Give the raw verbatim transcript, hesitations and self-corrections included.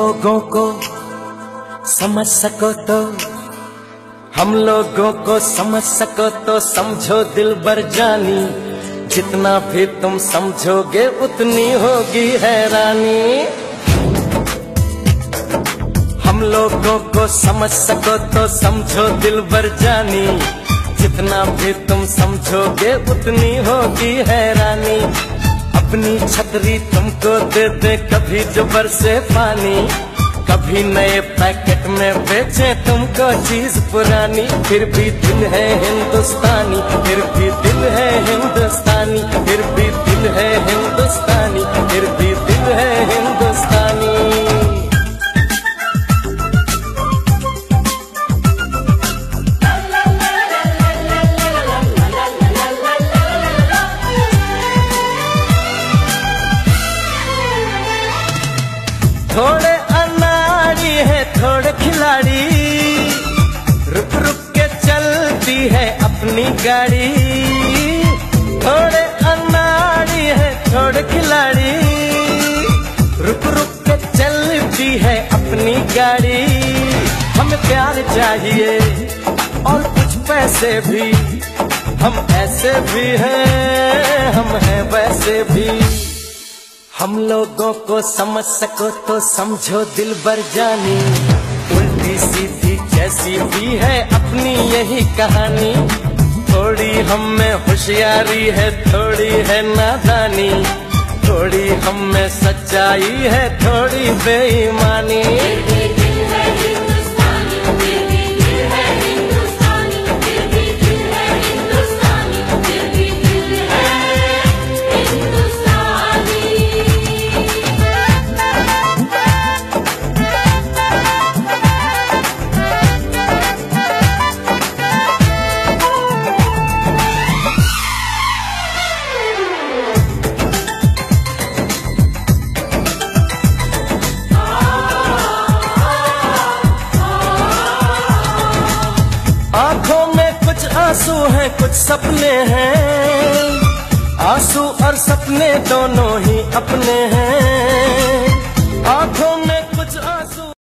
लोगों को समझ सको तो, हम लोगों को समझ सको तो समझो दिलबर जानी, जितना भी तुम समझोगे उतनी होगी हैरानी। हम लोगों को समझ सको तो समझो दिलबर जानी, जितना भी तुम समझोगे उतनी होगी हैरानी। अपनी छतरी तुमको दे दे कभी जो बरसे पानी, कभी नए पैकेट में बेचे तुमको चीज पुरानी। फिर भी दिल है हिंदुस्तानी, फिर भी दिल है हिंदुस्तानी, फिर भी दिल है हिंदुस्तानी, फिर भी दिल है हिंदुस्तानी। थोड़े अनाड़ी है थोड़े खिलाड़ी, रुक रुक के चलती है अपनी गाड़ी। थोड़े अनाड़ी है थोड़े खिलाड़ी, रुक रुक के चलती है अपनी गाड़ी। हमें प्यार चाहिए और कुछ पैसे भी, हम ऐसे भी हैं हम हैं वैसे भी। हम लोगों को समझ सको तो समझो दिलबर जानी, उल्टी सीधी जैसी भी है अपनी यही कहानी। थोड़ी हम में होशियारी है थोड़ी है नादानी, थोड़ी हम में सच्चाई है थोड़ी बेईमानी। आंखों में कुछ आंसू हैं कुछ सपने हैं, आंसू और सपने दोनों ही अपने हैं। आंखों